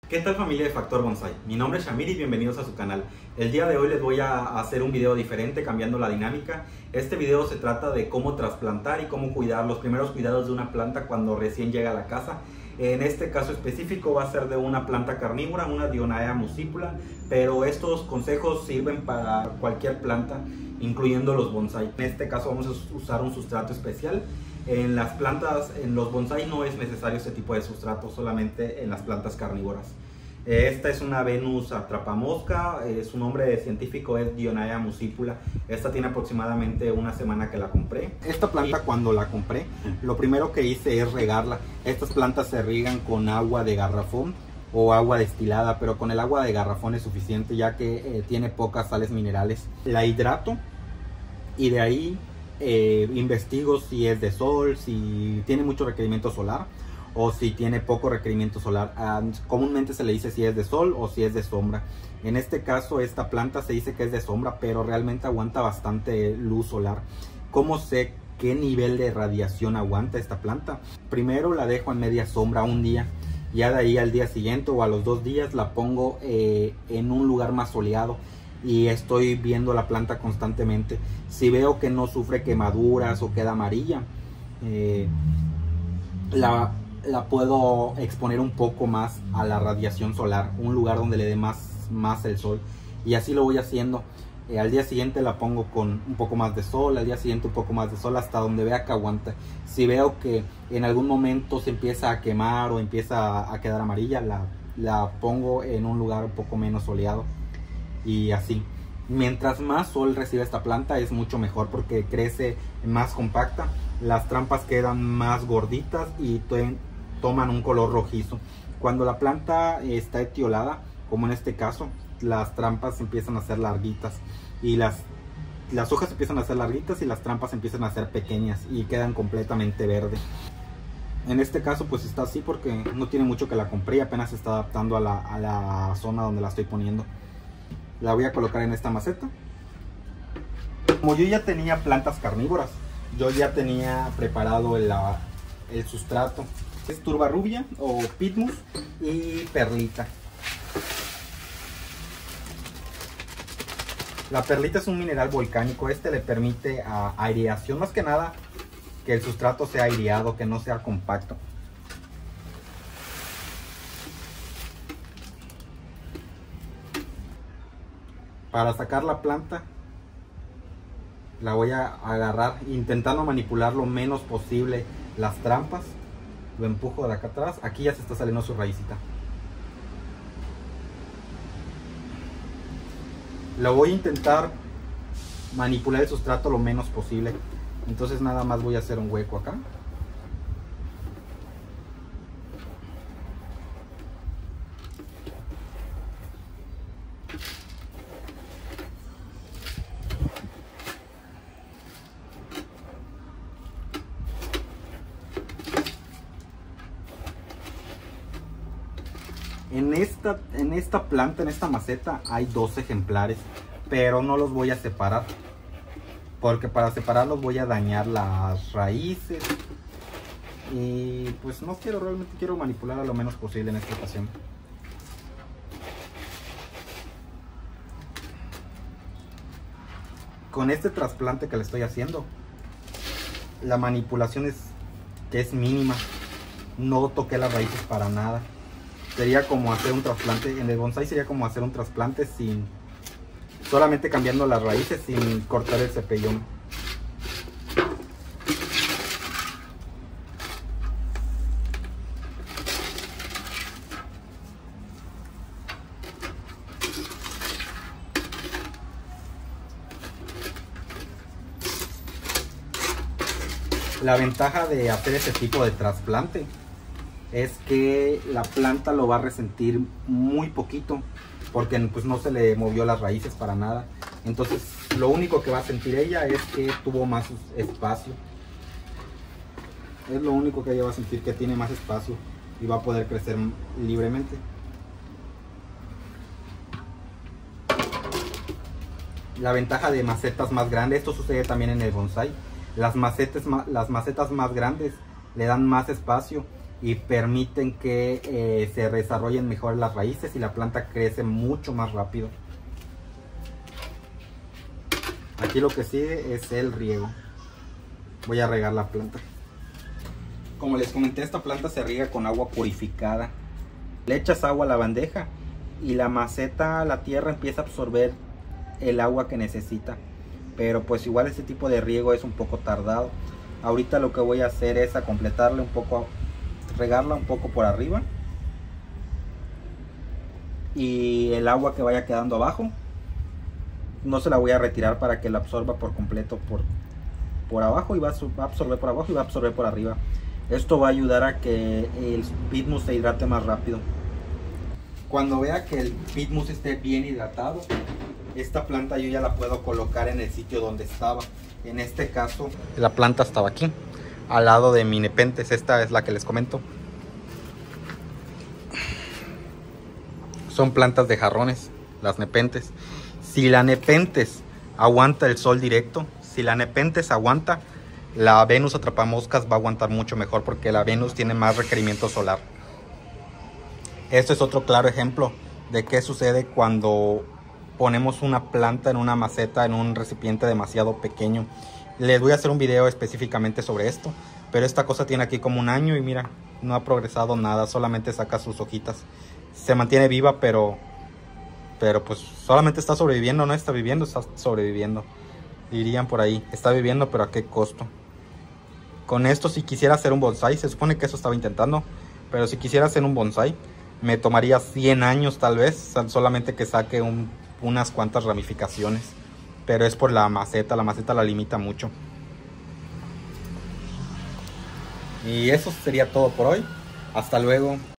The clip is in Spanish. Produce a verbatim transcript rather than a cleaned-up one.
¿Qué tal, familia de Factor Bonsai? Mi nombre es Shamir y bienvenidos a su canal. El día de hoy les voy a hacer un video diferente, cambiando la dinámica. Este video se trata de cómo trasplantar y cómo cuidar los primeros cuidados de una planta cuando recién llega a la casa. En este caso específico va a ser de una planta carnívora, una Dionaea muscipula, pero estos consejos sirven para cualquier planta, incluyendo los bonsai. En este caso vamos a usar un sustrato especial. En las plantas, en los bonsai no es necesario este tipo de sustrato, solamente en las plantas carnívoras. Esta es una Venus atrapamosca, eh, su nombre científico es Dionaea muscipula. Esta tiene aproximadamente una semana que la compré. Esta planta, cuando la compré, lo primero que hice es regarla. Estas plantas se riegan con agua de garrafón o agua destilada, pero con el agua de garrafón es suficiente, ya que eh, tiene pocas sales minerales. La hidrato y de ahí eh, investigo si es de sol, si tiene mucho requerimiento solar o si tiene poco requerimiento solar. Uh, comúnmente se le dice si es de sol o si es de sombra. En este caso esta planta se dice que es de sombra, pero realmente aguanta bastante luz solar. ¿Cómo sé qué nivel de radiación aguanta esta planta? Primero la dejo en media sombra un día, ya de ahí al día siguiente o a los dos días la pongo eh, en un lugar más soleado y estoy viendo la planta constantemente. Si veo que no sufre quemaduras o queda amarilla, eh, la la puedo exponer un poco más a la radiación solar, un lugar donde le dé más, más el sol, y así lo voy haciendo. Eh, al día siguiente la pongo con un poco más de sol, al día siguiente un poco más de sol, hasta donde vea que aguanta. Si veo que en algún momento se empieza a quemar o empieza a quedar amarilla, la, la pongo en un lugar un poco menos soleado, y así. Mientras más sol recibe esta planta es mucho mejor, porque crece más compacta, las trampas quedan más gorditas y toman un color rojizo. Cuando la planta está etiolada, como en este caso, las trampas empiezan a ser larguitas y las, las hojas empiezan a ser larguitas y las trampas empiezan a ser pequeñas y quedan completamente verdes. En este caso pues está así porque no tiene mucho que la compré y apenas se está adaptando a la, a la zona donde la estoy poniendo. La voy a colocar en esta maceta. Como yo ya tenía plantas carnívoras, yo ya tenía preparado el, el sustrato. Es turba rubia o pitmus y perlita. La perlita es un mineral volcánico. Este le permite a aireación, más que nada que el sustrato sea aireado, que no sea compacto. Para sacar la planta la voy a agarrar intentando manipular lo menos posible las trampas. Lo empujo de acá atrás. Aquí ya se está saliendo su raícita. Lo voy a intentar manipular el sustrato lo menos posible. Entonces nada más voy a hacer un hueco acá. En esta, en esta planta, en esta maceta, hay dos ejemplares, pero no los voy a separar, porque para separarlos voy a dañar las raíces y pues no quiero, realmente quiero manipular a lo menos posible en esta ocasión. Con este trasplante que le estoy haciendo, la manipulación es, que es mínima, no toqué las raíces para nada. Sería como hacer un trasplante, en el bonsai sería como hacer un trasplante sin, solamente cambiando las raíces sin cortar el cepellón. La ventaja de hacer este tipo de trasplante es que la planta lo va a resentir muy poquito, porque pues no se le movió las raíces para nada. Entonces lo único que va a sentir ella es que tuvo más espacio. Es lo único que ella va a sentir, que tiene más espacio y va a poder crecer libremente. La ventaja de macetas más grandes, esto sucede también en el bonsai. Las macetas, las macetas más grandes le dan más espacio y permiten que eh, se desarrollen mejor las raíces y la planta crece mucho más rápido. Aquí lo que sigue es el riego. Voy a regar la planta. Como les comenté, esta planta se riega con agua purificada. Le echas agua a la bandeja y la maceta, la tierra empieza a absorber el agua que necesita. Pero pues igual este tipo de riego es un poco tardado. Ahorita lo que voy a hacer es a completarle un poco, regarla un poco por arriba. Y el agua que vaya quedando abajo, no se la voy a retirar para que la absorba por completo por, por abajo. Y va a absorber por abajo y va a absorber por arriba. Esto va a ayudar a que el pitmus se hidrate más rápido. Cuando vea que el pitmus esté bien hidratado, esta planta yo ya la puedo colocar en el sitio donde estaba. En este caso, la planta estaba aquí, al lado de mi nepenthes. Esta es la que les comento. Son plantas de jarrones, las nepenthes. Si la nepenthes aguanta el sol directo, si la nepenthes aguanta, la Venus atrapamoscas va a aguantar mucho mejor porque la Venus tiene más requerimiento solar. Este es otro claro ejemplo de qué sucede cuando ponemos una planta en una maceta, en un recipiente demasiado pequeño. Les voy a hacer un video específicamente sobre esto, pero esta cosa tiene aquí como un año y mira, no ha progresado nada, solamente saca sus hojitas. Se mantiene viva, pero, pero pues solamente está sobreviviendo, no está viviendo, está sobreviviendo. Dirían por ahí, está viviendo, pero ¿a qué costo? Con esto, si quisiera hacer un bonsai, se supone que eso estaba intentando, pero si quisiera hacer un bonsai, me tomaría cien años tal vez, solamente que saque un, unas cuantas ramificaciones. Pero es por la maceta, la maceta la limita mucho. Y eso sería todo por hoy. Hasta luego.